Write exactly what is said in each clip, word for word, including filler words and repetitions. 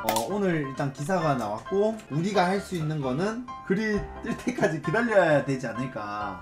어, 오늘 일단 기사가 나왔고 우리가 할 수 있는 거는 글이 뜰 때까지 기다려야 되지 않을까.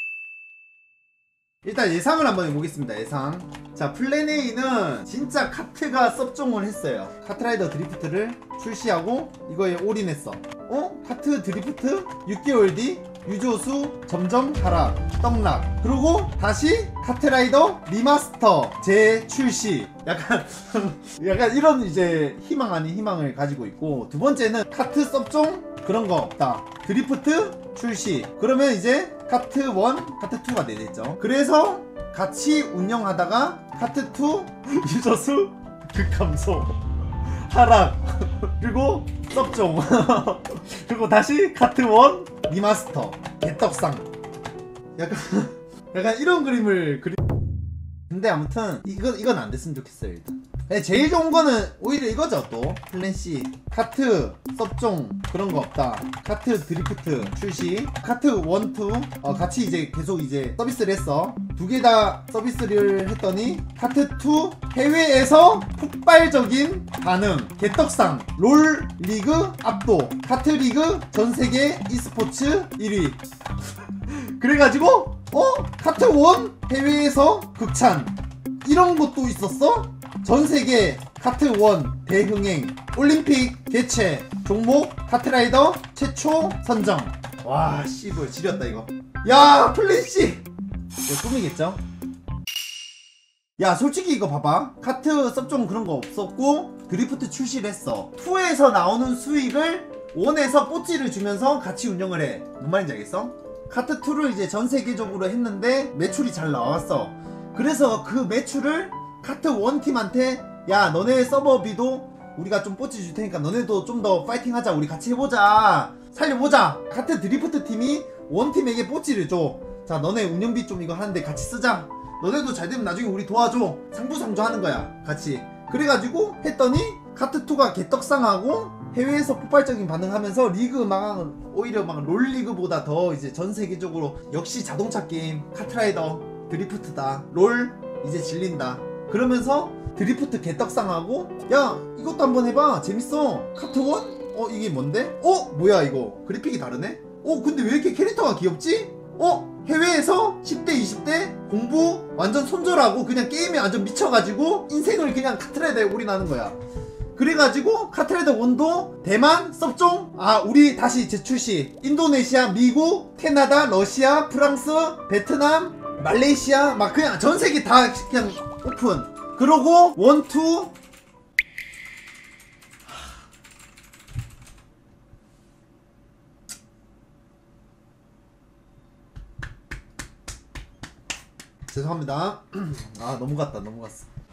일단 예상을 한번 해보겠습니다. 예상. 자, 플랜 A는 진짜 카트가 섭종을 했어요. 카트라이더 드리프트를 출시하고 이거에 올인했어. 어? 카트 드리프트? 육 개월 뒤 유조수 점점 하락 떡락. 그리고 다시 카트라이더 리마스터 재출시. 약간 약간 이런 이제 희망 아닌 희망을 가지고 있고, 두 번째는 카트 섭종 그런 거 없다. 드리프트 출시. 그러면 이제 카트 일, 카트 이가 되겠죠. 그래서 같이 운영하다가 카트 이 유저수 극감소 하락 그리고 섭종 그리고 다시 카트 일 리마스터 개떡상. 약간 약간 이런 그림을 그리. 근데 아무튼 이건 이건 안 됐으면 좋겠어요. 일단 제일 좋은 거는 오히려 이거죠. 또 플랜 C 카트 섭종 그런 거 없다. 카트 드리프트 출시. 카트 일, 이 어, 같이 이제 계속 이제 서비스를 했어. 두 개 다 서비스를 했더니 카트 이 해외에서 폭발적인 반응 개떡상 롤 리그 압도 카트 리그 전세계 e스포츠 일 위. 그래가지고 어? 카트 일 해외에서 극찬 이런 것도 있었어? 전세계 카트 일 대흥행 올림픽 개최 종목 카트라이더 최초 선정. 와 씨발 지렸다 이거. 야 플래시 이거 꿈이겠죠? 야 솔직히 이거 봐봐. 카트 섭종 그런 거 없었고 드리프트 출시를 했어. 이에서 나오는 수익을 일에서 뽀찌를 주면서 같이 운영을 해. 뭔 말인지 알겠어? 카트 이를 이제 전 세계적으로 했는데 매출이 잘 나왔어. 그래서 그 매출을 카트 일 팀한테 야 너네 서버비도 우리가 좀 뽀찌 줄 테니까 너네도 좀 더 파이팅 하자. 우리 같이 해보자. 살려보자. 카트 드리프트 팀이 일 팀에게 뽀찌를 줘. 자 너네 운영비 좀 이거 하는데 같이 쓰자. 너네도 잘 되면 나중에 우리 도와줘. 상부상조 하는 거야 같이. 그래가지고 했더니 카트 이가 개떡상하고 해외에서 폭발적인 반응하면서 리그 막 오히려 막 롤리그보다 더 이제 전 세계적으로 역시 자동차 게임 카트라이더 드리프트다. 롤 이제 질린다. 그러면서 드리프트 개떡상하고 야 이것도 한번 해봐 재밌어. 카트 일? 어 이게 뭔데? 어 뭐야 이거 그래픽이 다르네? 어 근데 왜 이렇게 캐릭터가 귀엽지? 어 해외에서 십 대 이십 대 공부 완전 손절하고 그냥 게임에 완전 미쳐가지고 인생을 그냥 카트라이더에 올인하는 거야. 그래가지고 카트라이더 일도 대만 섭종 아 우리 다시 재출시. 인도네시아 미국 캐나다 러시아 프랑스 베트남 말레이시아 막 그냥 전세계 다 그냥 오픈. 그러고 일, 이 죄송합니다. 아 넘어갔다 넘어갔어.